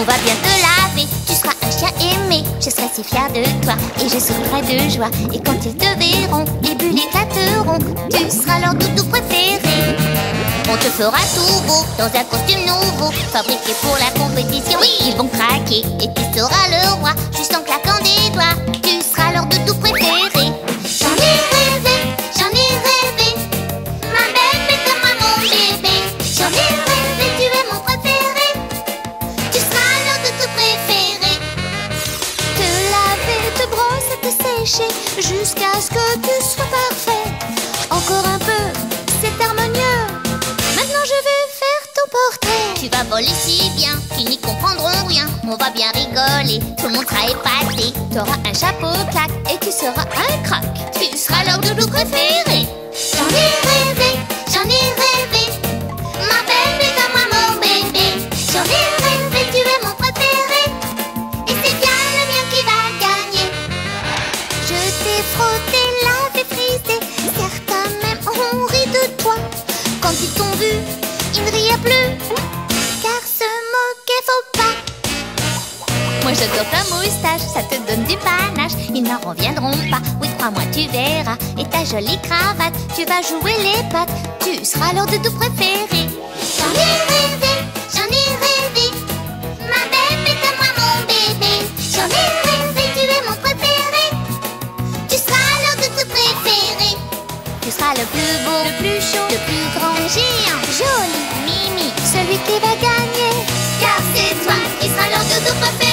On va bien te laver, tu seras un chien aimé. Je serai si fière de toi et je sourirai de joie. Et quand ils te verront, les bulles éclateront. Tu seras leur doudou préféré. On te fera tout beau dans un costume nouveau, fabriqué pour la compétition. Oui, ils vont craquer et tu seras le roi, juste en claquant des doigts. Tu seras leur doudou préféré. J'en ai rêvé, ma belle, fais-moi mon bébé. J'en ai rêvé, tu es mon préféré. Tu seras leur doudou préféré. Te laver, te brosser, te sécher, jusqu'à ce que tu sois parfait. Encore un peu, c'est harmonieux. Maintenant je vais faire ton portrait. Tu vas voler si bien qu'ils n'y comprendront rien. On va bien rigoler, tout le monde sera épaté. T'auras un chapeau claque et tu seras un crack. Tu seras leur doudou préféré. J'en ai rêvé, ma belle, fais-moi mon bébé. J'en ai rêvé, tu es mon préféré. Et c'est bien le mien qui va gagner. Je t'ai frotté, lavé, frisé. Certains même ont ri de toi. Quand ils t'ont vu, ils ne riaient plus, car se moquer faut pas. Moi j'adore ta moustache, ça te donne du panache. Ils n'en reviendront pas, oui crois-moi tu verras. Et ta jolie cravate, tu vas jouer les pattes. Tu seras leur doudou préféré. J'en ai rêvé, ma belle, fais-moi mon bébé. J'en ai rêvé, tu es mon préféré. Tu seras leur doudou préféré. Tu seras le plus beau, le plus chaud, le plus grand, le géant, joli, Mimi, celui qui va gagner. Car c'est toi qui sera leur doudou préféré.